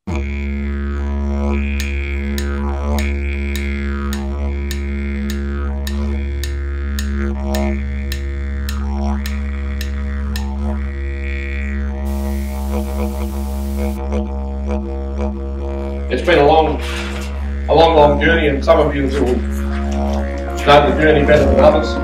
It's been a long journey, and some of you will know the journey better than others.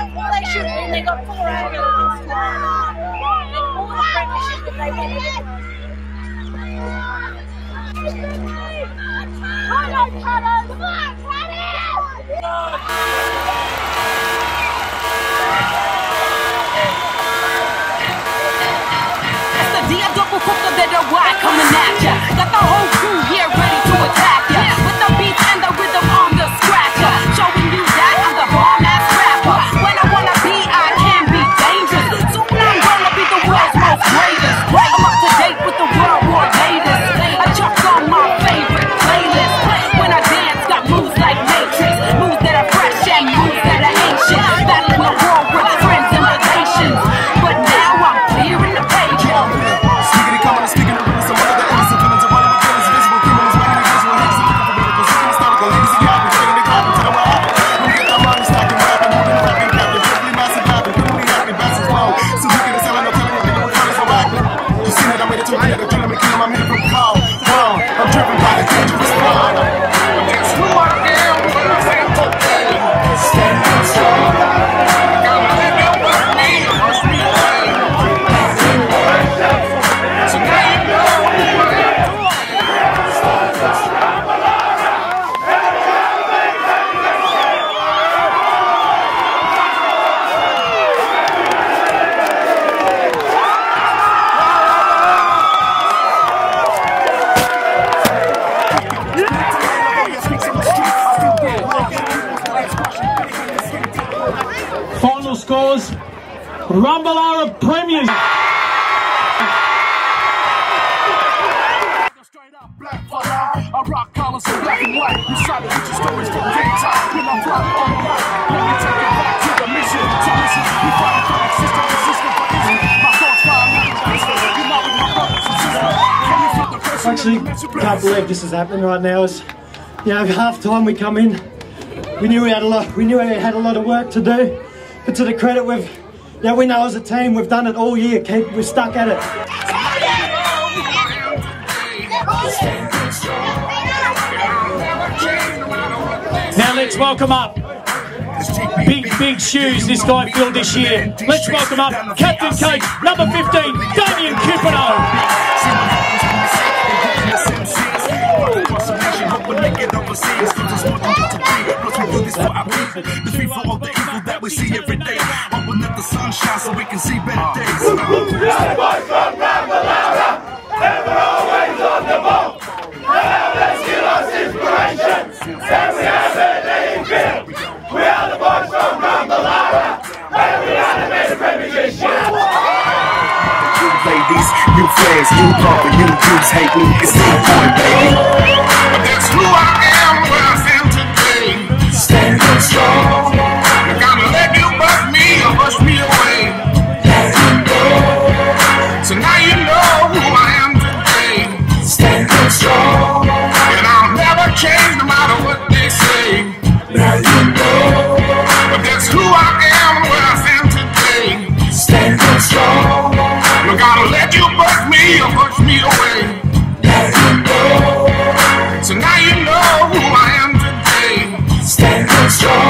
Well, they should have been. They got 4 ambulances. And all the premiership that they went with. Come on, Cutters! Come on, It's the dia double cooker that the white coming at ya. Got the whole crew here ready to attack ya. With the beats and the rhythm on the scratcher. Showing you that I'm the bomb-ass rapper. When I wanna be, I can be dangerous. Soon I'm gonna be the world's most greatest. I'm up to date with the world war latest. I chuck on my favorite playlist. When I dance, got moves like Matrix. Moves that are fresh and moves that are ancient. Battling the war with friends and relations. But now I'm clearing the page. Speaking of coming, speaking of some other innocent villains are running with villains, visible criminals, running invisible hits, looking for miracles, looking historical, legacy happen, taking the cop until what happened. We get our money stacking, rapping, moving, rapping, captain, criminally massive happen, criminally happy, bastards flow. So we can sell, no telling you, nigga, we're funny, so acting. You see that I made it to a nigga, killing me, killing my meter from cow. I'm driven by the dangerous line. That's who I am, what I'm saying, standing strong. Gotta live it with me, push me away. Final scores, Rumballara Premiers. Black fire, I rock collars in black and white. You shot it with your stories for daytime. When I fly on the right, let me take it back to the mission. So listen, we fight for existence, resisting for isn't. My thoughts fire, you know with my brothers and sisters. Can you feel the pressure? Actually, can't believe this is happening right now. It's, you know, half time we come in. We knew we had a lot of work to do, but to the credit we know as a team we've done it all year, kid. We're stuck at it. Now let's welcome up. Big shoes this guy filled this year. Let's welcome up Captain Coach number 15, Damien Cupino. We see every day, open up the sunshine so we can see better days. Young boys from Rumballara, ever always on the ball. Now let's give us inspiration, and we have it in field. We are the boys from Rumballara, and we animate the premiership. You ladies, you fans, you bumping, you dudes hate me, it's the point, baby. But that's who I am, where I stand today. Standing strong. You gotta let you bust me or push me away. Let you go. So now you know who I am today. Standing strong. And I'll never change no matter what they say. Now you know. But that's who I am, where I stand today. Standing strong. You gotta let you bust me or push me away. Let you go. So now you know who I am today. Standing strong.